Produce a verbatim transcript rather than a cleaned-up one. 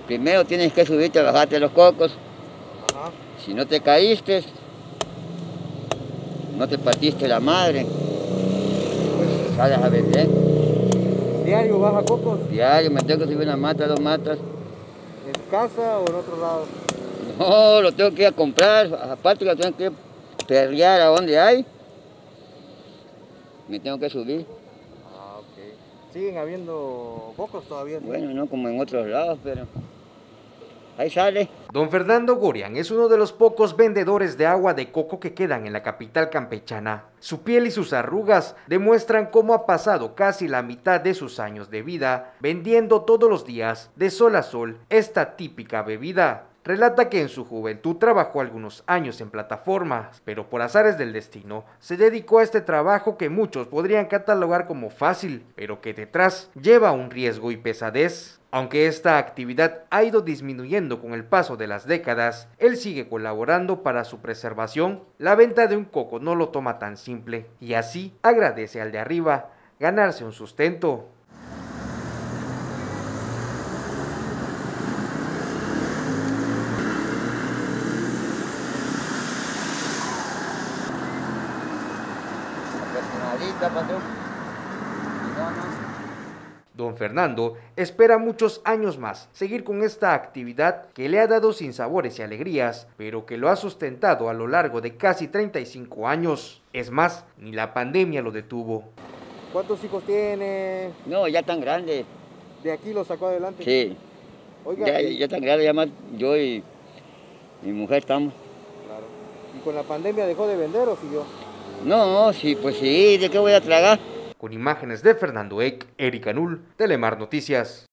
Primero tienes que subirte a bajarte los cocos. Ajá. Si no te caíste, no te partiste la madre, pues sales a vender. ¿Diario baja cocos? Diario me tengo que subir una mata, dos matas. ¿En tu casa o en otro lado? No, lo tengo que ir a comprar, aparte lo tengo que perrear a donde hay. Me tengo que subir. Ah, ok. ¿Siguen habiendo cocos todavía? ¿Sí? Bueno, no como en otros lados, pero ahí sale. Don Fernando Gorian es uno de los pocos vendedores de agua de coco que quedan en la capital campechana. Su piel y sus arrugas demuestran cómo ha pasado casi la mitad de sus años de vida vendiendo todos los días, de sol a sol, esta típica bebida. Relata que en su juventud trabajó algunos años en plataformas, pero por azares del destino se dedicó a este trabajo que muchos podrían catalogar como fácil, pero que detrás lleva un riesgo y pesadez. Aunque esta actividad ha ido disminuyendo con el paso de las décadas, él sigue colaborando para su preservación. La venta de un coco no lo toma tan simple y así agradece al de arriba ganarse un sustento. Personalista, patrón. No, no. Don Fernando espera muchos años más seguir con esta actividad que le ha dado sinsabores y alegrías, pero que lo ha sustentado a lo largo de casi treinta y cinco años. Es más, ni la pandemia lo detuvo. ¿Cuántos hijos tiene? No, ya tan grande. ¿De aquí lo sacó adelante? Sí. Oiga, Ya, y- ya tan grande, ya más yo y mi mujer estamos. Claro. ¿Y con la pandemia dejó de vender o siguió? No, sí, pues sí, ¿de qué voy a tragar? Con imágenes de Fernando Eck, Erika Null, Telemar Noticias.